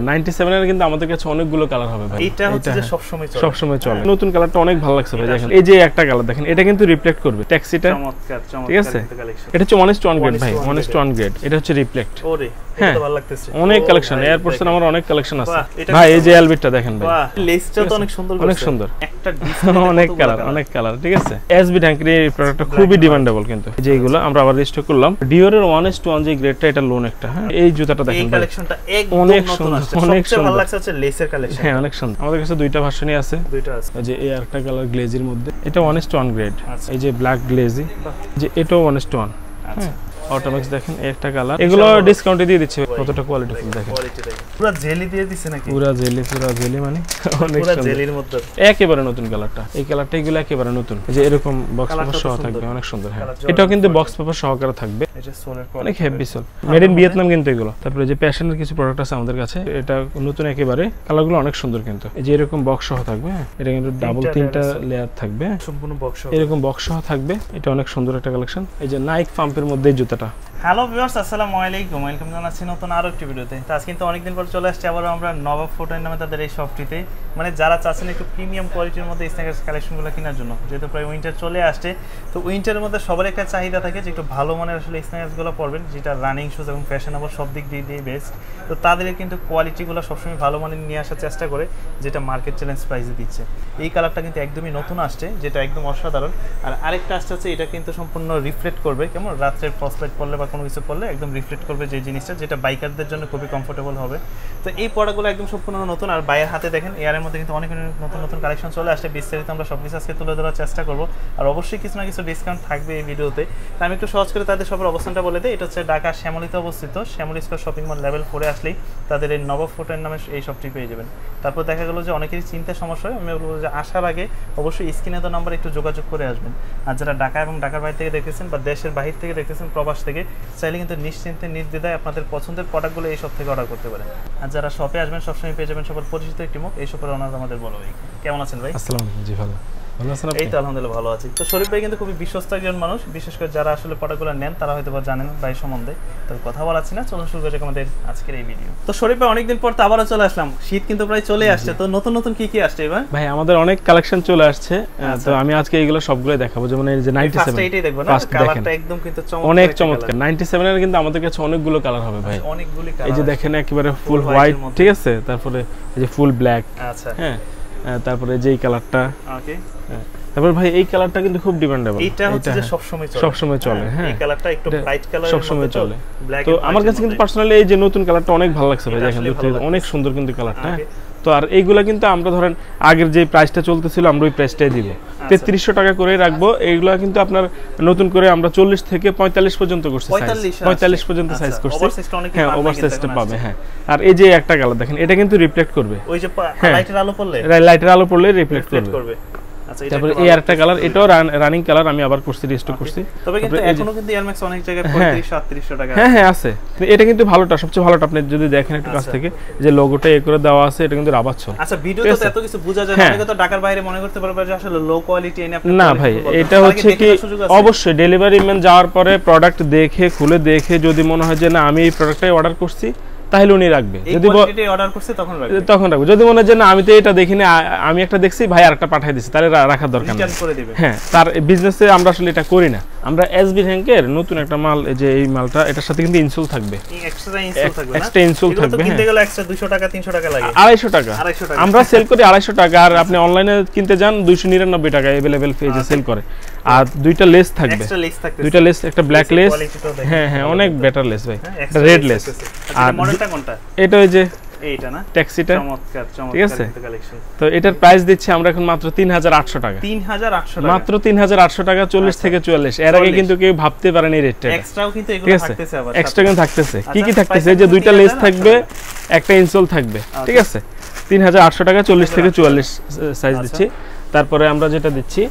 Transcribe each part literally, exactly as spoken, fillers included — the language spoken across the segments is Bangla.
ninety-seven এর কিন্তু আমাদের কাছে অনেকগুলো কালার হবে ভাই। এটা হচ্ছে যে সব সময় চলে। সব সময় চলে। নতুন কালারটা অনেক ভালো লাগছে ভাই দেখেন। এই যে একটা কালার দেখেন, এটা কিন্তু রিফ্লেক্ট করবে ট্যাক্সিটা। চমৎকার চমৎকার। ঠিক আছে? এটা হচ্ছে one is to one grade ভাই, one is to one grade. এটা হচ্ছে রিফ্লেক্ট। ওরে এটা তো ভালো লাগতেছে। অনেক কালেকশন, এয়ারপোর্টসের আমার অনেক কালেকশন আছে ভাই। এই যে এলবিটটা দেখেন ভাই। বাহ, লেসটা তো অনেক সুন্দর করছে। অনেক সুন্দর। একটা ডিসপ্লে অনেক কালার, অনেক কালার। ঠিক আছে? এসবি ট্যাঙ্কের এই প্রোডাক্টটা খুবই ডিমান্ডেবল কিন্তু। এই যে এগুলো আমরা আবার রিস্টক করলাম। ডিওরের one is to one যে গ্রেডটা, এটা লোন একটা। হ্যাঁ, এই জুতাটা দেখেন। এই কালেকশনটা একদম নতুন আসছে। সবচেয়ে ভালো লাগছে হচ্ছে লেসের কালেকশন। হ্যাঁ, অনেক সুন্দর। আমাদের কাছে দুইটা ভার্সনই আছে। দুইটা আছে। এই যে এই আরেকটা কালার গ্লেজির মধ্যে, এটা one is to one grade. এই যে ব্ল্যাক গ্লেজি, যে এটাও one is to one। আচ্ছা, অটোমেক্স দেখেন এই একটা কালার। এগুলো ডিসকাউন্টে দিয়ে দিচ্ছে। কতটা কোয়ালিটি ফুল দেখেন। পুরো জেলি দিয়ে দিছে নাকি? পুরো জেলি, পুরো জেলি মানে অনেক সুন্দর। পুরো জেলির মধ্যে একেবারে নতুন কালারটা। এই কালারটা এগুলো একেবারে নতুন। এই যে এরকম বক্স পেপার সহ থাকবে, অনেক সুন্দর। হ্যাঁ, এটাও কিন্তু বক্স পেপার সহকারে থাকবে। এটা সোলের কোয়ালিটি অনেক heavy sole, made in Vietnam কিন্তু এগুলো। তারপরে যে প্যাশনের কিছু প্রোডাক্ট আছে আমাদের কাছে, এটা নতুন একেবারে। কালারগুলো অনেক সুন্দর কিন্তু। এই যে এরকম বক্স সহ থাকবে। এটা কিন্তু ডাবল তিনটা লেয়ার থাকবে, সম্পূর্ণ বক্স সহ। এরকম বক্স সহ থাকবে। এটা অনেক সুন্দর একটা কালেকশন। এই যে নাইক পাম্পের মধ্যে এই জুতাটা। হ্যালো ভিউয়ার্স, আসসালামু আলাইকুম। ওয়েলকাম জানাচ্ছি নতুন আরো একটি ভিডিওতে। তো আজ কিন্তু অনেকদিন পর চলে আসছে আবার আমরা নবাব ফুটওয়্যার নামে তাদের এই শপটিতে। মানে যারা চাচ্ছেন একটু প্রিমিয়াম কোয়ালিটির মধ্যে স্ন্যাকার্স কালেকশনগুলো কেনার জন্য, যেহেতু প্রায় উইন্টার চলে আসছে, তো উইন্টারের মধ্যে সবার একটা চাহিদা থাকে যে একটু ভালো মানের আসলে স্ন্যাকার্সগুলো পরবেন, যেটা রানিং শুজ এবং ফ্যাশনেবল সব দিক দিয়ে দিয়ে বেস্ট। তো তাদের কিন্তু কোয়ালিটিগুলো সবসময় ভালো মানের নিয়ে আসার চেষ্টা করে, যেটা মার্কেট চ্যালেঞ্জ প্রাইসে দিচ্ছে। এই কালারটা কিন্তু একদমই নতুন আসছে, যেটা একদম অসাধারণ। আর আরেকটা আসছে হচ্ছে এটা কিন্তু সম্পূর্ণ রিফ্লেক্ট করবে, কেমন রাত্রের ফ্রস্ট লাইট পড়লে বা কোনো কিছু পড়লে একদম রিফ্লেক্ট করবে যে জিনিসটা, যেটা বাইকারদের জন্য খুবই কমফোর্টেবল হবে। তো এই প্রোডাক্টগুলো একদম সম্পূর্ণ নতুন। আর বাইরের হাতে দেখেন এয়ারের মধ্যে কিন্তু অনেক নতুন নতুন কালেকশন চলে আসছে। বিস্তারিত আমরা সব কিছু আজকে তুলে ধরার চেষ্টা করবো। আর অবশ্যই কিছু না কিছু ডিসকাউন্ট থাকবে এই ভিডিওতে। তো আমি একটু সহজ করে তাদের সবার অবস্থানটা বলে দিই। এটা হচ্ছে ঢাকা শ্যামলীতে অবস্থিত। Shyamoli square shopping mall level ফোরে আসলেই তাদের এই নবাব ফুটওয়্যার নামে এই শপটি পেয়ে যাবেন। তারপর দেখা গেলো যে অনেকেরই চিন্তার সমস্যা হয়, আমি বলবো যে আসার আগে অবশ্যই স্ক্রিনে তো নাম্বার একটু যোগাযোগ করে আসবেন। আর যারা ঢাকা এবং ঢাকার বাইরে থেকে দেখতেছেন বা দেশের বাহির থেকে দেখতেছেন, প্রবাস থেকে, চাইলে কিন্তু নিশ্চিন্তে নির্দ্বিধায় আপনাদের পছন্দের প্রোডাক্টগুলো এই শপ থেকে অর্ডার করতে পারেন। আর যারা শপে আসবেন সবসময় পেয়ে যাবেন সবার পরিচিত একটি মুখ, এই শপের ওনার আমাদের বড় ভাই। কেমন আছেন ভাই? আসসালামু আলাইকুম। জি ভালো। ভালো আছেন আপনি? এই তো আলহামদুলিল্লাহ ভালো আছি। তো শরীফ ভাই কিন্তু খুবই বিশ্বস্ত একজন মানুষ, বিশেষ করে যারা আসলে প্রোডাক্টগুলো নেন তারা হয়তো বা জানেন ভাই সম্বন্ধে। তো কথা বলাচ্ছি না, চলুন শুরু করি আমাদের আজকের এই ভিডিও। তো শরীফ ভাই অনেকদিন পর তো আবারও চলে আসলাম। শীত কিন্তু প্রায় চলে আসছে, তো নতুন নতুন কি কি আসছে এবার? ভাই আমাদের অনেক কালেকশন চলে আসছে। তো আমি আজকে এইগুলো সবগুলো দেখাবো। যেমন এই যে ninety-seven, ফার্স্ট এইটাই দেখব না, কালারটা একদম কিন্তু চমৎকার, অনেক চমৎকার। ninety-seven এর কিন্তু আমাদের কাছে অনেকগুলো কালার হবে ভাই, অনেকগুলো কালার। এই যে দেখেন একেবারে ফুল হোয়াইট, ঠিক আছে, তারপরে এই যে ফুল ব্ল্যাক। আচ্ছা, হ্যাঁ, তারপরে যে এই কালারটা। ওকে। তারপর ভাই এই কালারটা কিন্তু খুব ডিমান্ডেবল। এটা হচ্ছে যে সব সময় চলে, সব সময় চলে। হ্যাঁ, এই কালারটা একটু ব্রাইট কালার, সব সময় চলে। তো আমার কাছে কিন্তু পার্সোনালি এই যে নতুন কালারটা অনেক ভালো লাগছে ভাই, দেখেন অনেক সুন্দর কিন্তু কালারটা। তো আর এইগুলা কিন্তু আমরা ধরেন আগের যে প্রাইসটা চলতেছিল আমরা ওই প্রাইসটাই দিব, তেত্রিশশো টাকা করে রাখবো। এইগুলা কিন্তু আপনার নতুন করে আমরা চল্লিশ থেকে পঁয়তাল্লিশ পর্যন্ত করছি, পঁয়তাল্লিশ পর্যন্ত সাইজ করছি। হ্যাঁ, ওভার সাইজটা পাবে। হ্যাঁ, আর এই যে একটা কালার দেখেন, এটা কিন্তু রিফ্লেক্ট করবে, ওই যে লাইটের আলো পড়লে, লাইটের আলো পড়লে রিফ্লেক্ট করবে। আচ্ছা, তারপরে এই আরেকটা কালার, এটাও রানিং কালার, আমি আবার করছি রিস্টক করছি। তবে কিন্তু এখনো কিন্তু এয়ার ম্যাক্স অনেক জায়গায় পঁয়ত্রিশ সাতত্রিশশো টাকা। হ্যাঁ হ্যাঁ আছে। এটা কিন্তু ভালোটা, সবচেয়ে ভালোটা। আপনি যদি দেখেন একটু কাছ থেকে, যে লোগোটা এ করে দেওয়া আছে, এটা কিন্তু রাবার ছোল। আচ্ছা, ভিডিওতে তো এত কিছু বোঝা যায় না, অনেকে তো ঢাকার বাইরে মনে করতে পারবে যে আসলে লো কোয়ালিটি এনে আপনি। না ভাই, এটা হচ্ছে কি অবশ্যই ডেলিভারি ম্যান যাওয়ার পরে প্রোডাক্ট দেখে খুলে দেখে যদি মনে হয় যে না আমি এই প্রোডাক্টটাই অর্ডার করছি, তাহলে উনি রাখবে। যদি অর্ডার করছে তখন রাখবে, তখন রাখবে। যদি মনে হয় যে না আমি তো এটা দেখিনি, আমি একটা দেখছি, ভাই আরেকটা পাঠিয়ে দিছি, তাহলে রাখার দরকার নেই, রিটার্ন করে দিবে। হ্যাঁ, তার বিজনেসে আমরা আসলে এটা করি না। আমরা এসবি ব্যাংকের নতুন একটা মাল, যে এই মালটা, এটার সাথে কিন্তু ইনসোল থাকবে, এক্সট্রা ইনসোল থাকবে, এক্সট্রা ইনসোল থাকবে। কিনতে গেলে এক্সট্রা দুইশো টাকা তিনশো টাকা লাগে, আড়াইশো টাকা। আমরা সেল করি আড়াইশো টাকা, আর আপনি অনলাইনে কিনতে যান দুইশো নিরানব্বই টাকা अवेलेबल পেজে সেল করে। আর দুইটা লেস থাকবে, এক্সট্রা লেস থাকবে, দুইটা লেস, একটা ব্ল্যাক লেস। হ্যাঁ হ্যাঁ, অনেক বেটার লেস ভাই, একটা রেড লেস। আর মডেলটা কোনটা? এটা ওই যে এইটা না, ট্যাক্সিটা। চমৎকার চমৎকার, ঠিক আছে। তো এটার প্রাইস দিচ্ছি আমরা এখন মাত্র তিন হাজার আটশো টাকা। তিন হাজার আটশো টাকা, মাত্র তিন হাজার আটশো টাকা, চল্লিশ থেকে চুয়াল্লিশ। এর আগে কিন্তু কেউ ভাবতে পারেনি রেটটা। এক্সট্রাও কিন্তু এগুলো থাকতেছে, আবার এক্সট্রা কিন্তু থাকতেছে। কি কি থাকতেছে? যে দুইটা লেস থাকবে, একটা ইনসোল থাকবে, ঠিক আছে। তিন হাজার আটশো টাকা, চল্লিশ থেকে চুয়াল্লিশ সাইজ দিচ্ছি। তারপরে আমরা যেটা দিচ্ছি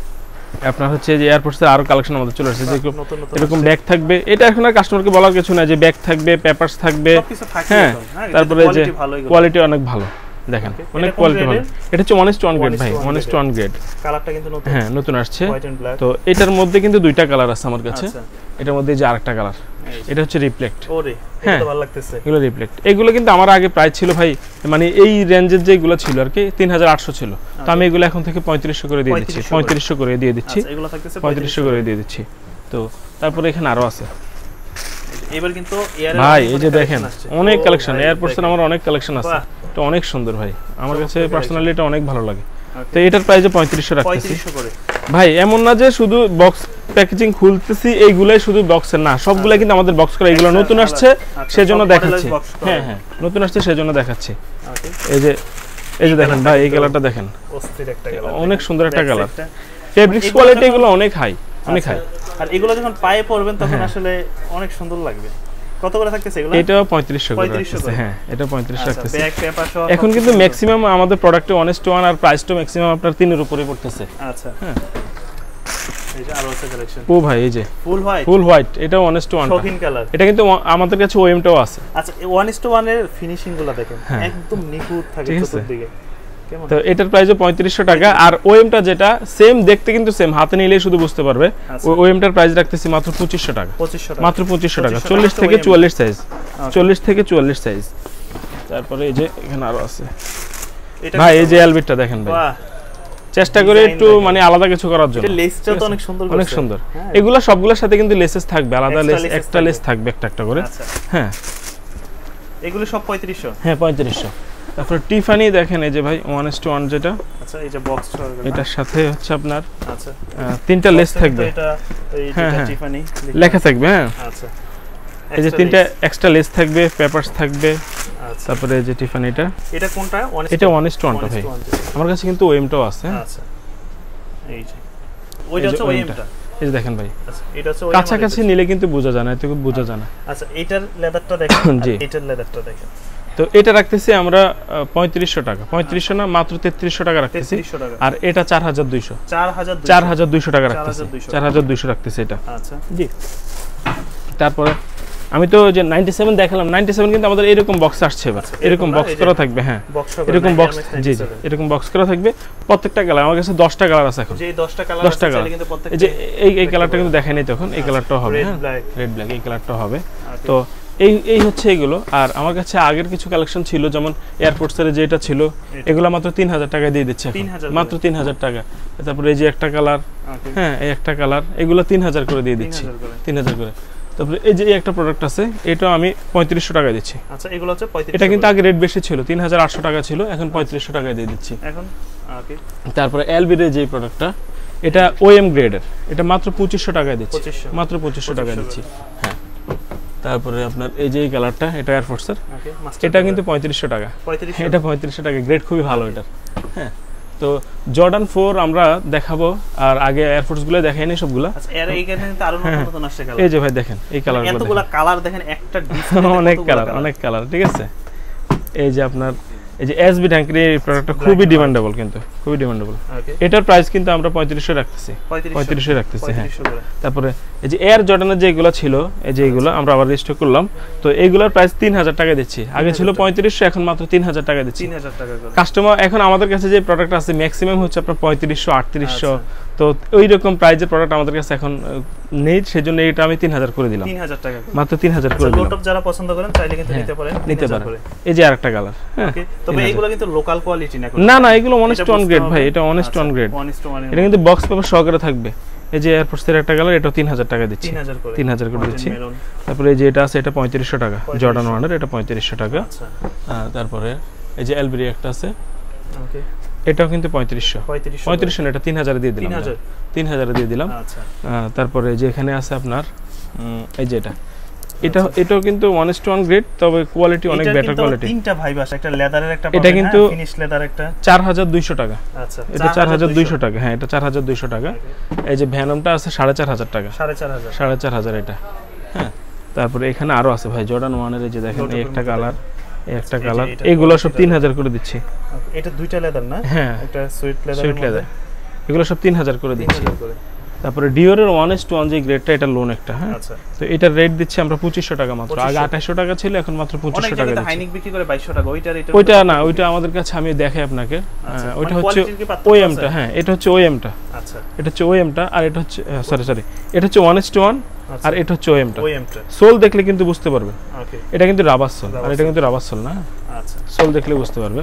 আপনার হচ্ছে যে এয়ারপোর্টসের আরো কালেকশন আমাদের চলে আসছে, যে এরকম ব্যাগ থাকবে। এটা এখন আর কাস্টমারকে বলার কিছু না, যে ব্যাগ থাকবে, পেপারস থাকবে। হ্যাঁ, তারপরে যে কোয়ালিটি অনেক ভালো। দেখেন অনেক কোয়ালিটি ভালো। এটা হচ্ছে one is to one grade ভাই, one is to one grade. কালারটা কিন্তু নতুন, হ্যাঁ নতুন আসছে। তো এটার মধ্যে কিন্তু দুইটা কালার আছে আমার কাছে। এটার মধ্যে যে আরেকটা কালার, এটা হচ্ছে রিফ্লেক্ট। ওরে এটা তো ভালো লাগতেছে। এগুলো রিফ্লেক্ট। এগুলো কিন্তু আমার আগে প্রাইস ছিল ভাই, মানে এই রেঞ্জের যেগুলো ছিল আর কি তিন হাজার আটশো ছিল। তো আমি এগুলো এখন থেকে পঁয়ত্রিশশো করে দিয়ে দিচ্ছি, পঁয়ত্রিশশো করে দিয়ে দিচ্ছি। আচ্ছা এগুলো থাকতেছে পঁয়ত্রিশশো করে দিয়ে দিচ্ছি। তো তারপরে এখানে আরো আছে এবার কিন্তু এয়ার ভাই, এই যে দেখেন অনেক কালেকশন, এয়ারপোর্টসের আমার অনেক কালেকশন আছে। এটা অনেক সুন্দর ভাই, আমার কাছে পার্সোনালি এটা অনেক ভালো লাগে। তো এটার প্রাইস পঁয়ত্রিশশো রাখতেছি ভাই। এমন না যে শুধু বক্স প্যাকেজিং খুলতেছি এইগুলাই শুধু বক্সের, না সবগুলাই কিন্তু আমাদের বক্স করা। এগুলো নতুন আসছে সেজন্য দেখাচ্ছি। হ্যাঁ হ্যাঁ নতুন আসছে সেজন্য দেখাচ্ছি। এই যে এই যে দেখেন ভাই, এই কালারটা দেখেন, অস্থির একটা কালার, অনেক সুন্দর একটা কালার। ফেব্রিক্স কোয়ালিটি এগুলো অনেক হাই, অনেক হাই। আর এগুলো যখন পায়ে পরবেন তখন আসলে অনেক সুন্দর লাগবে। কত করে থাকতেছে এগুলো? এটা পঁয়ত্রিশশো করে রাখতেছে। হ্যাঁ এটা পঁয়ত্রিশশো রাখতেছে। ব্যাক পেপার সহ এখন কিন্তু ম্যাক্সিমাম আমাদের প্রোডাক্টে ওয়ান ইস টু ওয়ান আর প্রাইসটা ম্যাক্সিমাম আপনার তিনের উপরে পড়তেছে। আচ্ছা হ্যাঁ এই যে আরো আছে কালেকশন। ও ভাই এই যে ফুল হোয়াইট, ফুল হোয়াইট, এটা ওয়ান ইস টু ওয়ান শৌখিন কালার। এটা কিন্তু আমাদের কাছে ওএমটাও আছে। আচ্ছা ওয়ান ইস টু ওয়ান এর ফিনিশিং গুলো দেখেন একদম নিখুঁত থাকে চতুর্দিকে। তো এটার প্রাইস পঁয়ত্রিশশো টাকা। আর ওএমটা যেটা সেম দেখতে কিন্তু সেম, হাতে নিলেই শুধু বুঝতে পারবে। ওই ওএমটার প্রাইস রাখতেছি মাত্র পঁচিশশো টাকা, মাত্র পঁচিশশো টাকা। চল্লিশ থেকে চুয়াল্লিশ সাইজ, চল্লিশ থেকে চুয়াল্লিশ সাইজ। তারপরে এই যে এখানে আরো আছে ভাই, এই যে এলবিটটা দেখেন ভাই, চেষ্টা করে একটু মানে আলাদা কিছু করার জন্য। এটা লেসটা তো অনেক সুন্দর, অনেক সুন্দর। এগুলা সবগুলোর সাথে কিন্তু লেসেস থাকবে, আলাদা লেস, একটা লেস থাকবে একটা একটা করে। হ্যাঁ এগুলো সব পঁয়ত্রিশশো। হ্যাঁ পঁয়ত্রিশশো। তারপর টিফানি দেখেন, এই যে ভাই ওয়ান ইস টু ওয়ান যেটা। আচ্ছা এই যে বক্স এটার সাথে হচ্ছে আপনার আচ্ছা তিনটা লেস থাকবে। এটা এই যেটা টিফানি লেখা থাকবে। হ্যাঁ আচ্ছা এই যে তিনটা এক্সট্রা লেস থাকবে, পেপারস থাকবে। আচ্ছা তারপরে এই যে টিফানিটা, এটা কোনটা? এটা ওয়ান ইস টু ওয়ান টা ভাই। আমার কাছে কিন্তু ওএমটাও আছে। আচ্ছা এই যে ওইটা হচ্ছে ওএমটা। এই যে দেখেন ভাই, আচ্ছা এটা হচ্ছে ওএম। কাছাকাছি নিলে কিন্তু বোঝা যায় না, এত বোঝা যায় না। আচ্ছা এটার লেদারটা দেখেন, আর এটার লেদারটা দেখেন। তো এটা রাখতেছি আমরা পঁয়ত্রিশশো টাকা, পঁয়ত্রিশশো না মাত্র তেত্রিশশো টাকা রাখতেছি। আর এটা চার হাজার দুইশো, চার হাজার দুইশো টাকা রাখতেছি, চার হাজার দুইশো রাখতেছি এটা। আচ্ছা জি। তারপরে আমি তো যে নাইনটি সেভেন দেখালাম, নাইনটি সেভেন কিন্তু আমাদের এরকম বক্স আসছে এবার, এরকম বক্স করা থাকবে। হ্যাঁ এরকম বক্স, জি জি এরকম বক্স করা থাকবে। প্রত্যেকটা কালার আমার কাছে দশটা কালার আছে এখন, যে দশটা কালার দশটা কালার। এই যে এই এই কালারটা কিন্তু দেখাই নাই তখন, এই কালারটাও হবে। হ্যাঁ রেড ব্ল্যাক, এই কালারটাও হবে। তো এই এই হচ্ছে এগুলো। আর আমার কাছে আগের কিছু কালেকশন ছিল, যেমন এয়ারপোর্টসের যেটা ছিল, এগুলো মাত্র তিন হাজার টাকা দিয়ে দিচ্ছে, মাত্র তিন হাজার টাকা। তারপরে এই যে একটা কালার, হ্যাঁ এই একটা কালার, এগুলো তিন হাজার করে দিয়ে দিচ্ছি, তিন হাজার করে। তারপরে এই যে একটা প্রোডাক্ট আছে, এটা আমি পঁয়ত্রিশশো টাকা দিচ্ছি। আচ্ছা এগুলো হচ্ছে পঁয়ত্রিশশো। এটা কিন্তু আগে রেট বেশি ছিল, তিন হাজার আটশো টাকা ছিল, এখন পঁয়ত্রিশশো টাকায় দিয়ে দিচ্ছি এখন। ওকে তারপরে এলবির যে প্রোডাক্টটা, এটা ওএম গ্রেডের, এটা মাত্র পঁচিশশো টাকায় দিচ্ছি, মাত্র পঁচিশশো টাকায় দিচ্ছি। হ্যাঁ তারপরে আপনার এই যে এই কালারটা, এটা এয়ারফোর্সের, এটা কিন্তু পঁয়ত্রিশশো টাকা, এটা পঁয়ত্রিশশো টাকা, গ্রেড খুবই ভালো এটার। হ্যাঁ তো জর্ডান ফোর আমরা দেখাবো, আর আগে এয়ারফোর্স গুলো দেখাইনি সবগুলা। আচ্ছা এর এইখানে কিন্তু আরো নতুন নতুন আসছে কালার। এই যে ভাই দেখেন এই কালারগুলো, এতগুলা কালার দেখেন, একটা ডিসপ্লে অনেক কালার, অনেক কালার। ঠিক আছে এই যে আপনার এই যে এসবি ট্যাঙ্কের এই প্রোডাক্টটা খুবই ডিমান্ডেবল, কিন্তু খুবই ডিমান্ডেবল। এটার প্রাইস কিন্তু আমরা পঁয়ত্রিশশো রাখতেছি, পঁয়ত্রিশশো রাখতেছি। হ্যাঁ তারপরে এই যে এয়ার জর্ডানের যেগুলো ছিল, এই যে এইগুলো আমরা আবার রেজিস্টার করলাম, তো এইগুলোর প্রাইস তিন হাজার টাকা দিচ্ছি। আগে ছিল পঁয়ত্রিশশো, এখন মাত্র তিন হাজার টাকা দিচ্ছি। কাস্টমার এখন আমাদের কাছে যে প্রোডাক্ট আছে ম্যাক্সিমাম হচ্ছে আপনার পঁয়ত্রিশশো, আটত্রিশশো। তো ওই রকম প্রাইজের প্রোডাক্ট আমাদের কাছে এখন নেই, সেজন্য এটা আমি তিন হাজার করে দিলাম, তিন হাজার টাকা মাত্র তিন হাজার করে দিলাম। লোটপ যারা পছন্দ করেন চাইলে কিন্তু নিতে পারেন, নিতে পারেন। এই যে আরেকটা কালার। হ্যাঁ তবে এইগুলো কিন্তু লোকাল কোয়ালিটি না, না না এগুলো one is to one grade ভাই, এটা one is to one grade, এটা কিন্তু বক্স পেপার সহকারে থাকবে। এই যে এয়ারফোর্সের একটা কালার, এটা তিন হাজার টাকা দিচ্ছি, তিন হাজার করে দিচ্ছি। তারপরে এই যে এটা আছে, এটা পঁয়ত্রিশশো টাকা, জর্ডান ওয়ানের, এটা পঁয়ত্রিশশো টাকা। তারপরে এই যে এলবিরি একটা আছে, এটাও কিন্তু পঁয়ত্রিশশো, পঁয়ত্রিশশো না, এটা তিন হাজার দিয়ে দিলাম, তিন হাজার দিয়ে দিলাম। তারপরে যে এখানে আছে আপনার এই যে এটা, এটা এটাও কিন্তু one is to one grade, তবে কোয়ালিটি অনেক বেটার কোয়ালিটি। তিনটা ভাইব আছে, একটা লেদারের, একটা এটা কিন্তু ফিনিশ লেদার, একটা চার হাজার দুইশো টাকা। আচ্ছা এটা চার হাজার দুইশো টাকা। হ্যাঁ এটা চার হাজার দুইশো টাকা। এই যে ভ্যানমটা আছে সাড়ে চার হাজার টাকা, সাড়ে চার হাজার, সাড়ে চার হাজার এটা। হ্যাঁ তারপরে এখানে আরো আছে ভাই জর্ডান ওয়ানের, এই যে দেখেন এই একটা কালার, এই একটা কালার, এগুলো সব তিন হাজার করে দিচ্ছি। এটা দুইটা লেদার না? হ্যাঁ এটা সুইট লেদার, সুইট লেদার, এগুলো সব তিন হাজার করে দিচ্ছি। তারপরে ডিওরের ওয়ান এস টু ওয়ান যে গ্রেডটা, এটা লোন একটা, হ্যাঁ আচ্ছা। তো এটার রেট দিচ্ছি আমরা পঁচিশশো টাকা মাত্র। আগে আঠাশশো টাকা ছিল, এখন মাত্র পঁচিশশো টাকা দিচ্ছি। হাইনিক বিক্রি করে বাইশশো টাকা, ওইটার এটা ওইটা না, ওইটা আমাদের কাছে আমি দেখাই আপনাকে। ওইটা হচ্ছে ওএমটা, হ্যাঁ এটা হচ্ছে ওএমটা। আচ্ছা, এটা হচ্ছে ওএমটা, আর এটা হচ্ছে সরি সরি এটা হচ্ছে ওয়ান এস টু ওয়ান, আর এটা হচ্ছে ওএমটা। সোল দেখলে কিন্তু বুঝতে পারবে, এটা কিন্তু রাবার সোল, আর এটা কিন্তু রাবার সোল না। আচ্ছা, সোল দেখলে বুঝতে পারবে।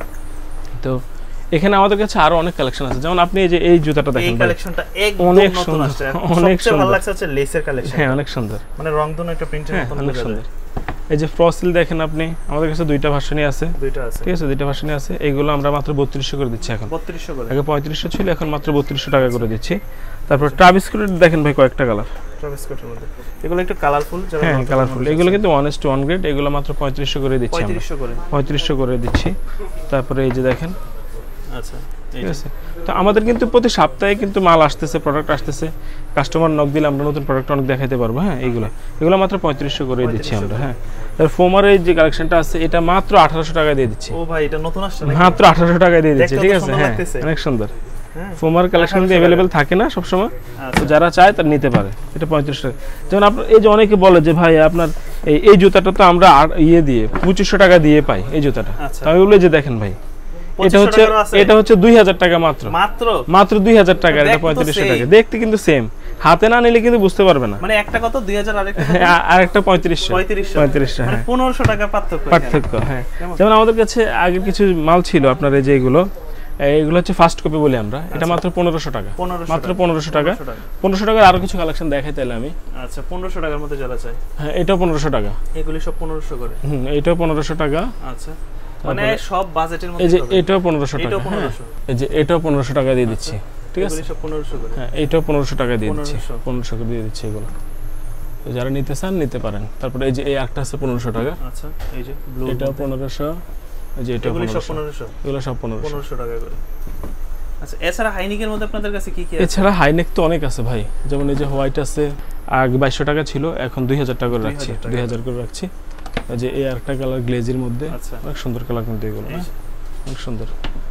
তো এখানে আমাদের কাছে আরো অনেক কালেকশন আছে, যেমন আপনি এই যে এই জুতাটা দেখেন, এই কালেকশনটা একদম নতুন আসছে, অনেক সুন্দর, ভালো লাগছে হচ্ছে লেসের কালেকশন। হ্যাঁ অনেক সুন্দর, মানে রংধনু একটা প্রিন্টের মতন অনেক সুন্দর। এই যে ফ্রসিল দেখেন আপনি, আমাদের কাছে দুইটা ভার্সনই আছে, দুইটা আছে, ঠিক আছে, দুইটা ভার্সনই আছে। এইগুলো আমরা মাত্র বত্রিশশো করে দিচ্ছি এখন। বত্রিশশো করে, আগে পঁয়ত্রিশশো ছিল, এখন মাত্র বত্রিশশো টাকা করে দিচ্ছি। তারপর ট্রাভিস স্কট দেখেন ভাই, কয়েকটা কালার ট্রাভিস স্কটের মধ্যে, এগুলো একটু কালারফুল, হ্যাঁ কালারফুল। এগুলো কিন্তু one is to one grade, এগুলো মাত্র পঁয়ত্রিশশো করে দিচ্ছি, পঁয়ত্রিশশো করে, পঁয়ত্রিশশো করে দিচ্ছি। তারপরে এই যে দেখেন, আচ্ছা ঠিক আছে। তো আমাদের কিন্তু প্রতি সপ্তাহে কিন্তু মাল আসতেছে, প্রোডাক্ট আসতেছে, কাস্টমার নক দিলে আমরা নতুন প্রোডাক্ট অনেক দেখাতে পারবো। হ্যাঁ এইগুলো এগুলো মাত্র পঁয়ত্রিশশো করে দিচ্ছি আমরা। হ্যাঁ তার ফোমারের যে কালেকশনটা আছে, এটা মাত্র আঠারোশো টাকা দিয়ে দিচ্ছি। ও ভাই, এটা নতুন আসছে নাকি? মাত্র আঠারোশো টাকা দিয়ে দিচ্ছি, ঠিক আছে। হ্যাঁ অনেক সুন্দর, ফোমার কালেকশন কিন্তু অ্যাভেলেবেল থাকে না সব সময়, তো যারা চায় তারা নিতে পারে। এটা পঁয়ত্রিশশো টাকা। যেমন আপনার এই যে অনেকে বলে যে ভাই আপনার এই এই জুতাটা তো আমরা ইয়ে দিয়ে পঁচিশশো টাকা দিয়ে পাই এই জুতাটা, আমি বলি যে দেখেন ভাই, এটা হচ্ছে এটা হচ্ছে দুই হাজার টাকা মাত্র, মাত্র মাত্র দুই হাজার টাকা, এটা পঁয়ত্রিশশো টাকা। দেখতে কিন্তু সেম, হাতে না নিলে কিন্তু বুঝতে পারবে না, মানে একটা কত দুই হাজার, আরেকটা আরেকটা পঁয়ত্রিশশো পঁয়ত্রিশশো, মানে পনেরোশো টাকা পার্থক্য পার্থক্য। হ্যাঁ যেমন আমাদের কাছে আগে কিছু মাল ছিল আপনার, এই যে এগুলো এগুলো হচ্ছে ফার্স্ট কপি বলি আমরা, এটা মাত্র পনেরোশো টাকা, মাত্র পনেরোশো টাকা। পনেরোশো টাকার আরো কিছু কালেকশন দেখাই তাহলে আমি। আচ্ছা, পনেরোশো টাকার মধ্যে যারা চাই, হ্যাঁ এটাও পনেরোশো টাকা, এগুলি সব পনেরোশো করে। হুম এটাও পনেরোশো টাকা। আচ্ছা, মানে সব বাজেটের মধ্যে। এই যে এটাও পনেরোশো টাকা, এই যে এটাও পনেরোশো টাকা দিয়ে দিচ্ছি, ঠিক আছে। এগুলি সব পনেরোশো করে। হ্যাঁ এটাও পনেরোশো টাকা দিয়ে দিচ্ছি, পনেরোশো করে দিয়ে দিচ্ছি এগুলো। তো যারা নিতে চান নিতে পারেন। তারপরে এই যে এই একটা আছে পনেরোশো টাকা। আচ্ছা, এই যে ব্লু, এটাও পনেরোশো, এই যে এটাও পনেরোশো, এগুলো সব পনেরোশো টাকা করে। আচ্ছা, এছাড়া হাইনেকের মধ্যে আপনাদের কাছে কি কি আছে? এছাড়া হাইনেক তো অনেক আছে ভাই, যেমন এই যে হোয়াইট আছে, আগে বাইশশো টাকা ছিল, এখন দুই হাজার টাকা করে রাখছি, দুই হাজার করে রাখছি। এই যে এই আরেকটা কালার গ্লেজের মধ্যে, অনেক সুন্দর কালার কিন্তু এগুলো, অনেক সুন্দর।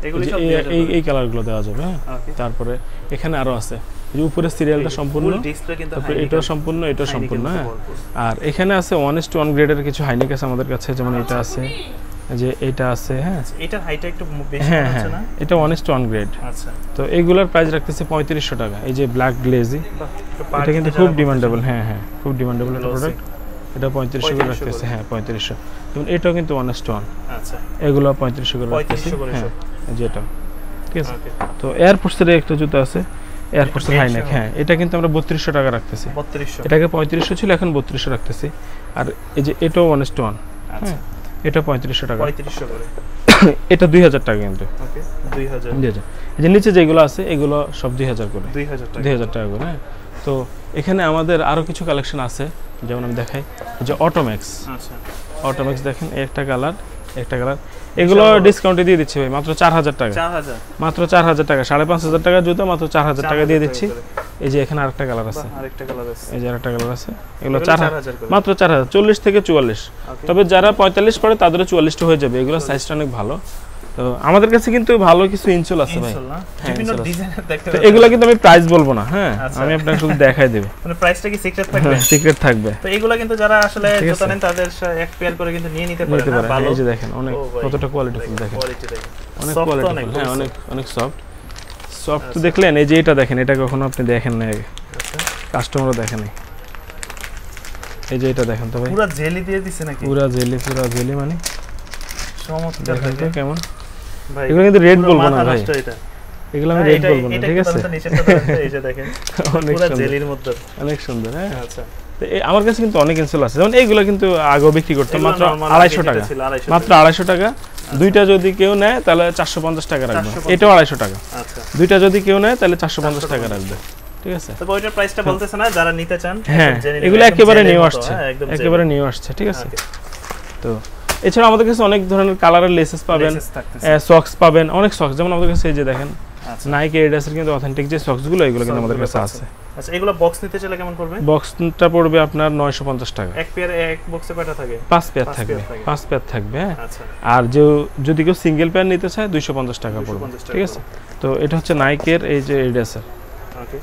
এই এই কালারগুলো দেওয়া যাবে। হ্যাঁ তারপরে এখানে আরো আছে, এই যে উপরে সিরিয়ালটা সম্পূর্ণ, তারপরে এটাও সম্পূর্ণ, এটাও সম্পূর্ণ। হ্যাঁ আর এখানে আছে ওয়ান এস টু ওয়ান গ্রেডের কিছু হাইনেক আছে আমাদের কাছে, যেমন এটা আছে, যে এটা আছে। হ্যাঁ এটার হাইটটা একটু বেশি আছে না? এটা one is to one grade. আচ্ছা, তো এইগুলোর প্রাইস রাখতেছে পঁয়ত্রিশশো টাকা। এই যে ব্ল্যাক গ্লেজি, এটা কিন্তু খুব ডিমান্ডেবল। হ্যাঁ হ্যাঁ খুব ডিমান্ডেবল একটা প্রোডাক্ট, এটা পঁয়ত্রিশশো করে রাখতেছে। হ্যাঁ পঁয়ত্রিশশো। যেমন এটাও কিন্তু ওয়ান এস টু ওয়ান। আচ্ছা, এগুলো পঁয়ত্রিশশো করে রাখতেছে। হ্যাঁ যেটা, ঠিক আছে। তো এয়ারফোর্সের একটা জুতো আছে, এয়ারফোর্সের হাইনেক। হ্যাঁ এটা কিন্তু আমরা বত্রিশশো টাকা রাখতেছি, এটাকে পঁয়ত্রিশশো ছিল, এখন বত্রিশশো রাখতেছি। আর এই যে এটাও ওয়ান এস টু ওয়ান, হ্যাঁ এটা পঁয়ত্রিশশো টাকা, পঁয়ত্রিশশো করে। এটা দুই হাজার টাকা কিন্তু। ওকে, দুই হাজার। এই যে নিচে যেগুলো আছে এগুলো সব দুই হাজার করে, দুই হাজার টাকা, দুই হাজার টাকা করে। হ্যাঁ তো এখানে আমাদের আরো কিছু কালেকশন আছে, যেমন আমি দেখাই, যে অটোম্যাক্স। আচ্ছা, অটোম্যাক্স দেখেন, একটা কালার, একটা কালার, এগুলো ডিসকাউন্টে দিয়ে দিচ্ছি ভাই, মাত্র চার হাজার টাকা, মাত্র চার হাজার টাকা, সাড়ে পাঁচ হাজার টাকা জুতো, মাত্র চার হাজার টাকা দিয়ে দিচ্ছি। এই যে এখানে আরেকটা কালার আছে, আরেকটা কালার আছে, এই যে আরেকটা কালার আছে, এগুলো চার হাজার, মাত্র চার হাজার, চল্লিশ থেকে চুয়াল্লিশ। তবে যারা পঁয়তাল্লিশ পড়ে তাদেরও চুয়াল্লিশটা হয়ে যাবে, এগুলো সাইজটা অনেক ভালো। তো আমাদের কাছে কিন্তু ভালো কিছু ইনসোল আছে ভাই, বিভিন্ন ডিজাইনের দেখতে পাচ্ছেন। তো এগুলা কিন্তু আমি প্রাইস বলবো না, হ্যাঁ আমি আপনাকে শুধু দেখাই দেব, মানে প্রাইসটা কি সিক্রেট থাকবে, সিক্রেট থাকবে। তো এগুলা কিন্তু যারা আসলে জুতা নেন তাদের এক পেয়ার করে কিন্তু নিয়ে নিতে পারেন। ভালো, এই যে দেখেন অনেক কতটা কোয়ালিটিফুল, দেখেন কোয়ালিটি দেখেন, অনেক কোয়ালিটিফুল। হ্যাঁ অনেক অনেক সফট, সফট তো দেখলেন। এই যে এটা দেখেন, এটা কখনো আপনি দেখেন না আগে, আচ্ছা কাস্টমারও দেখেন নাই। এই যে এটা দেখেন তো ভাই, পুরো জেলি দিয়ে দিছে নাকি? পুরো জেলি, পুরো জেলি, মানে চমৎকার দেখেন কেমন। এগুলো কিন্তু রেড বলবো না ভাই, এগুলো আমি রেড বলবো না, ঠিক আছে। এই যে দেখেন পুরো জেলির মধ্যে, অনেক সুন্দর। হ্যাঁ আচ্ছা, তো আমার কাছে কিন্তু অনেক ইনসোল আছে, যেমন এইগুলো কিন্তু আগেও বিক্রি করতাম মাত্র আড়াইশো টাকা, মাত্র আড়াইশো টাকা। দুইটা যদি কেউ নেয় তাহলে চারশো পঞ্চাশ টাকা রাখবে, এটাও আড়াইশো টাকা। আচ্ছা, দুইটা যদি কেউ নেয় তাহলে চারশো পঞ্চাশ টাকা রাখবে, ঠিক আছে। তো ওইটার প্রাইসটা বলতেছ না, যারা নিতে চান। হ্যাঁ এগুলো একেবারে নিউ আসছে, একেবারে নিউ আসছে, ঠিক আছে। তো এছাড়া আমাদের কাছে অনেক ধরনের কালারের লেসেস পাবেন, সক্স পাবেন, অনেক সক্স, যেমন আমাদের কাছে এই যে দেখেন নাইকি এডিডাসের কিন্তু অথেন্টিক যে সক্সগুলো, এগুলো কিন্তু আমাদের কাছে আছে। আচ্ছা, এগুলো বক্স নিতে চাইলে কেমন পড়বে? বক্সটা পড়বে আপনার নয়শো পঞ্চাশ টাকা। এক পেয়ার, এক বক্সে কয়টা থাকে? পাঁচ পেয়ার থাকবে, পাঁচ পেয়ার থাকবে। আচ্ছা, আর যে যদি কেউ সিঙ্গেল পেয়ার নিতে চায় দুইশো পঞ্চাশ টাকা পড়বে, ঠিক আছে। তো এটা হচ্ছে নাইকের এই যে এডিডাসের, ওকে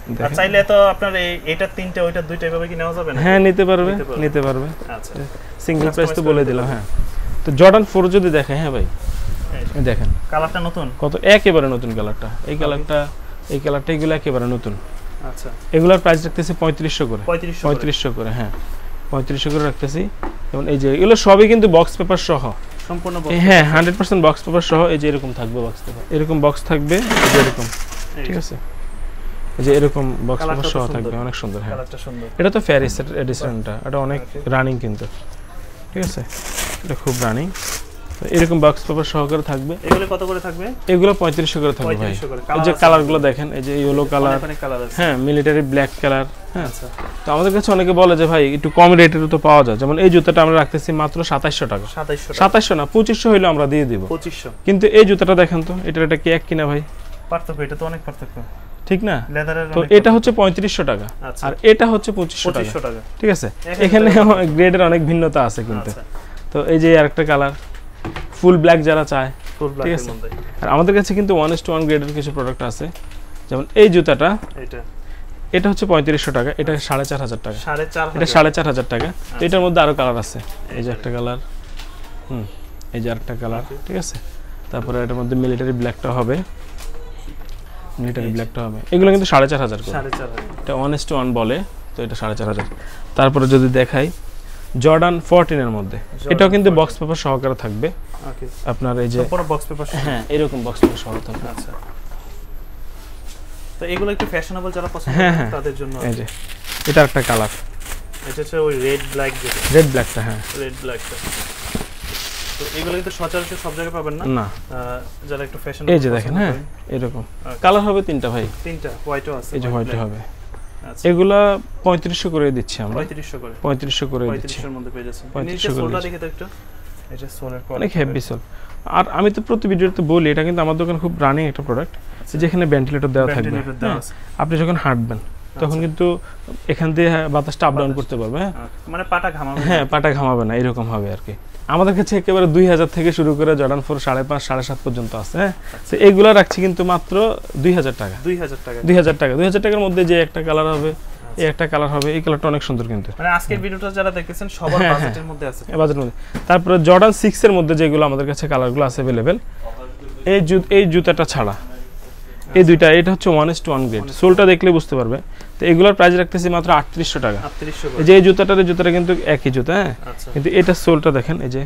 আর চাইলে তো আপনার এই এটা তিনটা ওইটা দুইটা ভাবে কি নেওয়া যাবে না? হ্যাঁ নিতে পারবে, নিতে পারবে। আচ্ছা সিঙ্গেল প্রাইস তো বলে দিলাম। হ্যাঁ তো জর্ডান ফোর যদি দেখেন, হ্যাঁ ভাই এই দেখেন কালারটা নতুন, কত একেবারে নতুন কালারটা, এই কালারটা এই কালারটা এগুলো একেবারে নতুন। আচ্ছা এগুলোর প্রাইস রাখতেছি পঁয়ত্রিশশো করে, পঁয়ত্রিশশো পঁয়ত্রিশশো করে। হ্যাঁ পঁয়ত্রিশশো করে রাখতেছি। যেমন এই যে এগুলো সবই কিন্তু বক্স পেপার সহ সম্পূর্ণ, হ্যাঁ হান্ড্রেড পার্সেন্ট বক্স পেপার সহ। এই যে এরকম থাকবে বক্স পেপার, এরকম বক্স থাকবে এই যে এরকম, ঠিক আছে এই যে এরকম বক্স পেপার সহ থাকবে, অনেক সুন্দর। হ্যাঁ কালারটা সুন্দর। এটা তো ফ্যারিস এডিশনটা, এটা অনেক রানিং কিন্তু, ঠিক আছে এটা খুব রানিং। এরকম বক্স পেপার সহকারে থাকবে। এগুলো কত করে থাকবে? এগুলো পঁয়ত্রিশশো করে থাকবে ভাই। এই যে কালারগুলো দেখেন, এই যে ইয়েলো কালার, হ্যাঁ মিলিটারি ব্ল্যাক কালার। হ্যাঁ আচ্ছা তো আমাদের কাছে অনেকে বলে যে ভাই একটু কম রেটের তো পাওয়া যায়, যেমন এই জুতাটা আমরা রাখতেছি মাত্র সাতাশশো টাকা। সাতাশশো না পঁচিশশো হইলে আমরা দিয়ে দিব। পঁচিশশো। কিন্তু এই জুতাটা দেখেন তো, এটা এটা কি এক কিনা ভাই? পার্থক্য, এটা তো অনেক পার্থক্য, ঠিক না? তো এটা হচ্ছে পঁয়ত্রিশশো টাকা আর এটা হচ্ছে পঁচিশশো টাকা, ঠিক আছে? এখানে গ্রেডের অনেক ভিন্নতা আছে কিন্তু। তো এই যে আরেকটা কালার ফুল ব্ল্যাক যারা চায়, ঠিক আছে। আর আমাদের কাছে কিন্তু ওয়ান ইস টু ওয়ান গ্রেডের কিছু প্রোডাক্ট আছে, যেমন এই জুতাটা, এটা এটা হচ্ছে পঁয়ত্রিশশো টাকা, এটা সাড়ে চার হাজার টাকা, এটা সাড়ে চার হাজার টাকা। তো এটার মধ্যে আরো কালার আছে, এই যে একটা কালার, হুম এই যে আরেকটা কালার, ঠিক আছে। তারপরে এটার মধ্যে মিলিটারি ব্ল্যাকটা হবে, মিলিটারি ব্ল্যাকটা হবে। এগুলো কিন্তু সাড়ে চার হাজার করে, এটা ওয়ান ইস টু ওয়ান বলে, তো এটা সাড়ে চার হাজার। তারপরে যদি দেখাই জর্ডান ফোরটিন এর মধ্যে, এটাও কিন্তু বক্স পেপার সহকারে থাকবে। ওকে আপনার এই যে পুরো বক্স পেপার, হ্যাঁ এরকম বক্স পেপার সহ থাকবে। আচ্ছা তো এগুলো একটু ফ্যাশনেবল যারা পছন্দ করে তাদের জন্য। এই যে এটা একটা কালার, এটা হচ্ছে ওই রেড ব্ল্যাক, যেটা রেড ব্ল্যাকটা, হ্যাঁ রেড ব্ল্যাকটা। তো এগুলো কিন্তু সচরাচর সব জায়গায় পাবেন না, না যারা একটু ফ্যাশনেবল। এই যে দেখেন, হ্যাঁ এরকম কালার হবে তিনটা ভাই, তিনটা হোয়াইটও আছে, এই যে হোয়াইট হবে। এগুলা পঁয়ত্রিশশো করে দিচ্ছি আমরা, পঁয়ত্রিশশো করে পঁয়ত্রিশশো করে দিচ্ছি, পঁয়ত্রিশশো এর মধ্যে পেয়ে যাচ্ছেন। নিচে সোলটা দেখে তো একটু, এই যে সোলের কোয়ালিটি অনেক হেভি সোল। আর আমি তো প্রতি ভিডিওতে বলি এটা কিন্তু আমার দোকান খুব রানিং একটা প্রোডাক্ট, যেখানে ভেন্টিলেটর দেওয়া থাকবে। আপনি যখন হাঁটবেন তখন কিন্তু এখান দিয়ে বাতাসটা আপ ডাউন করতে পারবে, হ্যাঁ মানে পাটা ঘামাবে, হ্যাঁ পাটা ঘামাবে না, এরকম হবে আর কি। আমাদের কাছে একেবারে দুই হাজার থেকে শুরু করে জর্ডান ফোর সাড়ে পাঁচ সাড়ে সাত পর্যন্ত আছে। হ্যাঁ তো এগুলো রাখছি কিন্তু মাত্র দুই হাজার টাকা, দুই হাজার টাকা দুই হাজার টাকা দুই হাজার টাকার মধ্যে যে একটা কালার হবে, এই একটা কালার হবে, এই কালারটা অনেক সুন্দর কিন্তু। মানে আজকের ভিডিওটা যারা দেখতেছেন সবার বাজেটের মধ্যে আছে, এই বাজেটের মধ্যে। তারপরে জর্ডান সিক্স এর মধ্যে যেগুলো আমাদের কাছে কালারগুলো আছে अवेलेबल, এই জুতা এই জুতাটা ছাড়া এই দুইটা, এটা হচ্ছে one is to one grade, সোলটা দেখলে বুঝতে পারবে। তো এগুলোর প্রাইস রাখতেছি মাত্র আটত্রিশশো টাকা। এই যে এই জুতাটার এই জুতাটা কিন্তু একই জুতা, হ্যাঁ কিন্তু এটা সোলটা দেখেন, এই যে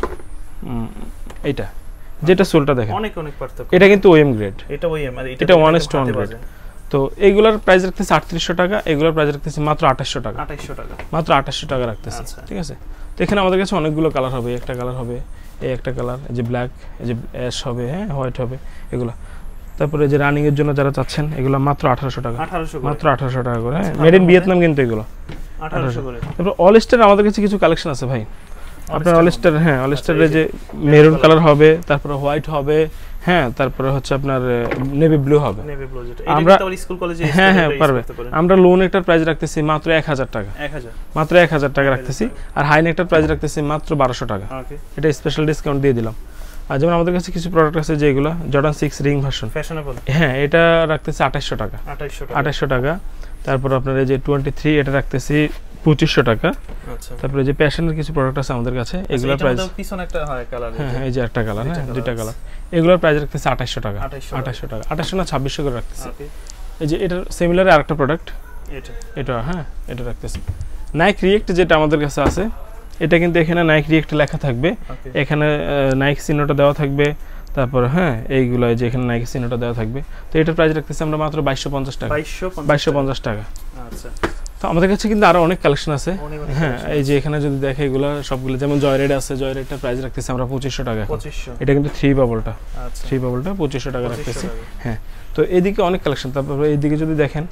এইটা যেটা সোলটা দেখেন অনেক অনেক পার্থক্য। এটা কিন্তু ওএম গ্রেড, এটা ওএম আর এটা one is to one grade. তো এইগুলোর প্রাইস রাখতেছি আটত্রিশশো টাকা, এগুলোর প্রাইস রাখতেছি মাত্র আঠাশশো টাকা, আঠাশশো টাকা মাত্র আঠাশশো টাকা রাখতেছি, ঠিক আছে। তো এখানে আমাদের কাছে অনেকগুলো কালার হবে, একটা কালার হবে, এই একটা কালার, এই যে ব্ল্যাক, এই যে অ্যাশ হবে, হ্যাঁ হোয়াইট হবে এগুলো। তারপরে যে রানিং এর জন্য যারা চাচ্ছেন এগুলো মাত্র আঠারোশো টাকা, মাত্র আঠারোশো টাকা করে, মেড ইন ভিয়েতনাম কিন্তু এগুলো আঠারোশো করে। তারপর অল স্টার আমাদের কাছে কিছু কালেকশন আছে ভাই, আপনার অল স্টার, হ্যাঁ অল স্টারের যে মেরুন কালার হবে, তারপরে হোয়াইট হবে, হ্যাঁ তারপরে হচ্ছে আপনার নেভি ব্লু হবে। নেভি ব্লু যেটা আমরা স্কুল কলেজে, হ্যাঁ হ্যাঁ পারবে। আমরা লোন একটার প্রাইস রাখতেছি মাত্র এক হাজার টাকা, এক হাজার মাত্র এক হাজার টাকা রাখতেছি। আর হাই নেকটার প্রাইস রাখতেছি মাত্র বারোশো টাকা, এটা স্পেশাল ডিসকাউন্ট দিয়ে দিলাম। আর যেমন আমাদের কাছে কিছু প্রোডাক্ট আছে যেগুলো Jordan six ring version fashionable, হ্যাঁ এটা রাখতেছি আঠাশশো টাকা, আঠাশশো টাকা। তারপর আপনার এই যে টোয়েন্টি থ্রি এটা রাখতেছি পঁচিশশো টাকা। আচ্ছা তারপরে যে প্যাশনের কিছু প্রোডাক্ট আছে আমাদের কাছে, এগুলোর প্রাইস পিছনে একটা হয় কালার, হ্যাঁ এই যে একটা কালার, হ্যাঁ দুইটা কালার, এগুলোর প্রাইস রাখতেছি আঠাশশো টাকা, আঠাশশো টাকা আঠাশশো না ছাব্বিশশো করে রাখতেছি। এই যে এটার সিমিলার আরেকটা প্রোডাক্ট, এটা এটা হ্যাঁ এটা রাখতেছি নাইক রিয়েক্ট, যেটা আমাদের কাছে আছে। এটা কিন্তু এখানে নাইক রিয়েক্ট লেখা থাকবে, এখানে নাইক চিহ্নটা দেওয়া থাকবে, তারপরে হ্যাঁ এইগুলো যে এখানে নাইক চিহ্নটা দেওয়া থাকবে। তো এটার প্রাইস রাখতেছি আমরা মাত্র বাইশশো পঞ্চাশ টাকা, বাইশশো পঞ্চাশ টাকা। আচ্ছা তো আমাদের কাছে কিন্তু আরো অনেক কালেকশন আছে, হ্যাঁ এই যে এখানে যদি দেখে এগুলো সবগুলো, যেমন জয়রেড আছে, জয়রেডটার প্রাইস রাখতেছি আমরা পঁচিশশো টাকা, এটা কিন্তু থ্রি বাবলটা, থ্রি বাবলটা পঁচিশশো টাকা রাখতেছি, হ্যাঁ। তো এইদিকে অনেক কালেকশন। তারপরে এইদিকে যদি দেখেন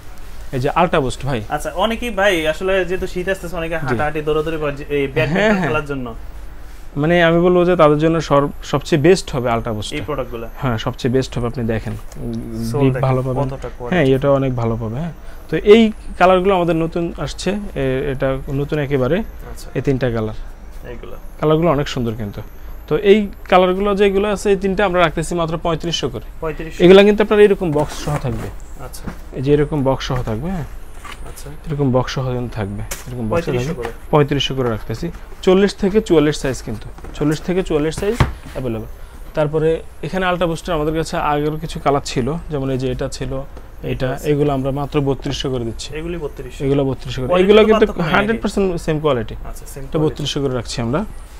এই যে আলট্রা বুস্ট ভাই, আচ্ছা অনেকেই ভাই আসলে যেহেতু শীত আসতেছে অনেকে হাঁটাহাঁটি দৌড়াদৌড়ি করে এই ব্যাডমিন্টন খেলার জন্য, মানে আমি বলবো যে তাদের জন্য সবচেয়ে বেস্ট হবে আলট্রা বুস্ট এই প্রোডাক্টগুলো, হ্যাঁ সবচেয়ে বেস্ট হবে। আপনি দেখেন গ্রিপ ভালো পাবেন, হ্যাঁ এটা অনেক ভালো পাবে, হ্যাঁ। তো এই কালারগুলো আমাদের নতুন আসছে, এটা নতুন একেবারে, এই তিনটা কালার, এইগুলো কালারগুলো অনেক সুন্দর কিন্তু। তো এই কালারগুলো যেগুলো আছে এই তিনটা আমরা রাখতেছি মাত্র পঁয়ত্রিশশো করে, এগুলো কিন্তু আপনার এরকম বক্স সহ থাকবে, আচ্ছা এই যে এরকম বক্স সহ থাকবে হ্যাঁ আচ্ছা এরকম বক্স সহ থাকবে এরকম বক্স থাকবে পঁয়ত্রিশশো করে রাখতেছি চল্লিশ থেকে চুয়াল্লিশ সাইজ কিন্তু চল্লিশ থেকে চুয়াল্লিশ সাইজ অ্যাভেলেবল তারপরে এখানে আলট্রা বুস্টার আমাদের কাছে আগের কিছু কালার ছিল যেমন এই যে এটা ছিল এটা এগুলো আমরা মাত্র বত্রিশশো করে দিচ্ছি এগুলি বত্রিশশো এগুলো বত্রিশশো করে এগুলো কিন্তু হান্ড্রেড পার্সেন্ট সেম কোয়ালিটি আচ্ছা সেম তো বত্রিশশো করে রাখছি আমরা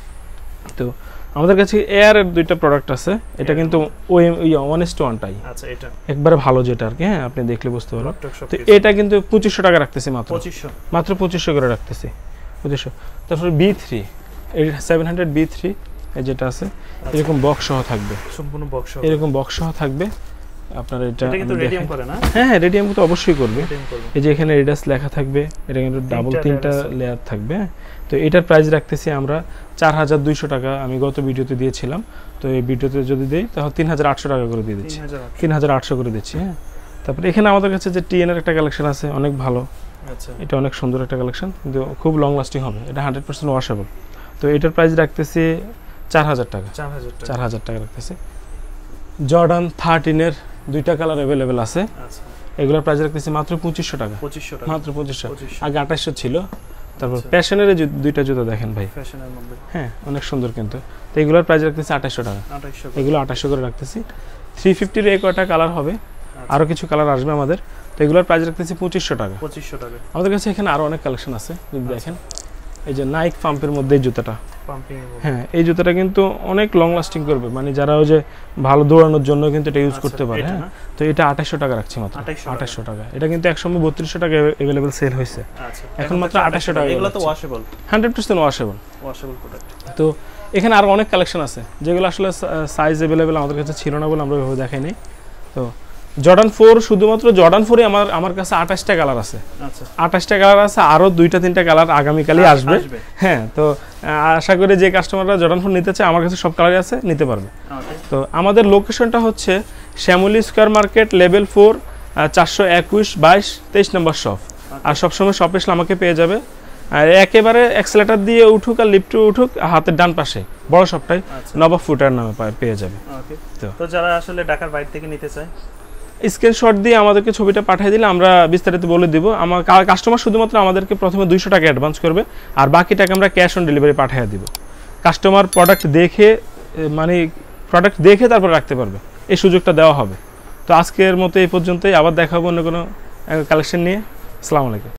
তো আমাদের কাছে এয়ার এর দুইটা প্রোডাক্ট আছে এটা কিন্তু ওই ওয়ান ইস টু ওয়ান টাই আচ্ছা এটা একবারে ভালো যেটা আর কি হ্যাঁ আপনি দেখলে বুঝতে পারবেন তো এটা কিন্তু পঁচিশশো টাকা রাখতেছি মাত্র পঁচিশশো মাত্র পঁচিশশো করে রাখতেছি পঁচিশশো তারপর বি থ্রি এই সেভেন হান্ড্রেড বি থ্রি এই যেটা আছে এরকম বক্স সহ থাকবে সম্পূর্ণ বক্স সহ এরকম বক্স সহ থাকবে আপনার এটা এটা কিন্তু রেডিয়াম করে না হ্যাঁ হ্যাঁ রেডিয়াম তো অবশ্যই করবে এই যে এখানে এডাস লেখা থাকবে এটা কিন্তু ডাবল তিনটা লেয়ার থাকবে তো এটার প্রাইস রাখতেছি আমরা চার হাজার দুইশো টাকা আমি গত ভিডিওতে দিয়েছিলাম তো এই ভিডিওতে যদি দেই তাহলে তিন হাজার আটশো টাকা করে দিয়ে দিচ্ছি তিন হাজার আটশো করে দিচ্ছি হ্যাঁ তারপরে এখানে আমাদের কাছে যে টিএন এর একটা কালেকশন আছে অনেক ভালো আচ্ছা এটা অনেক সুন্দর একটা কালেকশন কিন্তু খুব লং লাস্টিং হবে এটা হান্ড্রেড পার্সেন্ট ওয়াশেবল তো এটার প্রাইস রাখতেছি চার হাজার টাকা চার হাজার টাকা রাখতেছি জর্ডান থার্টিন এর দুইটা কালার অ্যাভেলেবেল আছে আচ্ছা এগুলোর প্রাইস রাখতেছি মাত্র পঁচিশশো টাকা পঁচিশশো টাকা মাত্র পঁচিশশো আগে আঠাশশো ছিল তারপর প্যাশনের দুইটা জুতা দেখেন ভাই প্যাশনের মধ্যে হ্যাঁ অনেক সুন্দর কিন্তু তো এগুলোর প্রাইস রাখতেছি আঠাশশো টাকা আঠাশশো এগুলো আঠাশশো করে রাখতেছি থ্রি ফিফটির এই কয়টা কালার হবে আরও কিছু কালার আসবে আমাদের তো এগুলোর প্রাইস রাখতেছি পঁচিশশো টাকা পঁচিশশো টাকা আমাদের কাছে এখানে আরও অনেক কালেকশন আছে যদি দেখেন এই যে নাইক পাম্পের মধ্যে এই জুতাটা হ্যাঁ এই জুতাটা কিন্তু অনেক লং লাস্টিং করবে মানে যারা ওই যে ভালো দৌড়ানোর জন্য কিন্তু এটা ইউজ করতে পারে হ্যাঁ তো এটা আঠাশশো টাকা রাখছি মাত্র আঠাশশো টাকা এটা কিন্তু একসময় বত্রিশশো টাকা অ্যাভেলেবল সেল হয়েছে এখন মাত্র আঠাশশো টাকা এগুলো তো washable hundred percent washable washable product তো এখানে আরও অনেক কালেকশন আছে যেগুলো আসলে সাইজ অ্যাভেলেবেল আমাদের কাছে ছিল না বলে আমরা ওইভাবে দেখাইনি তো জর্ডান ফোর শুধুমাত্র জর্ডান ফোরে আমার আমার কাছে আঠাশটা কালার আছে আচ্ছা আঠাশটা কালার আছে আরও দুইটা তিনটা কালার আগামীকালই আসবে হ্যাঁ তো আশা করি যে কাস্টমাররা জর্ডান ফোর নিতে চায় আমার কাছে সব কালারই আছে নিতে পারবে তো আমাদের লোকেশনটা হচ্ছে Shyamoli square market level four চারশো একুশ বাইশ তেইশ নম্বর শপ আর সবসময় শপ এসলে আমাকে পেয়ে যাবে আর একেবারে এক্সেলেটার দিয়ে উঠুক আর লিফটে উঠুক হাতের ডান পাশে বড় শপটাই নবাব ফুটওয়্যার নামে পেয়ে যাবে তো যারা আসলে ঢাকার বাইরে থেকে নিতে চায় স্ক্রিনশট দিয়ে আমাদেরকে ছবিটা পাঠিয়ে দিলে আমরা বিস্তারিত বলে দিব আমার কাস্টমার শুধুমাত্র আমাদেরকে প্রথমে দুইশো টাকা অ্যাডভান্স করবে আর বাকি টাকা আমরা ক্যাশ অন ডেলিভারি পাঠিয়ে দিব কাস্টমার প্রোডাক্ট দেখে মানে প্রোডাক্ট দেখে তারপর রাখতে পারবে এই সুযোগটা দেওয়া হবে তো আজকের মতো এই পর্যন্তই আবার দেখা হবে অন্য কোনো কালেকশন নিয়ে আসসালামু আলাইকুম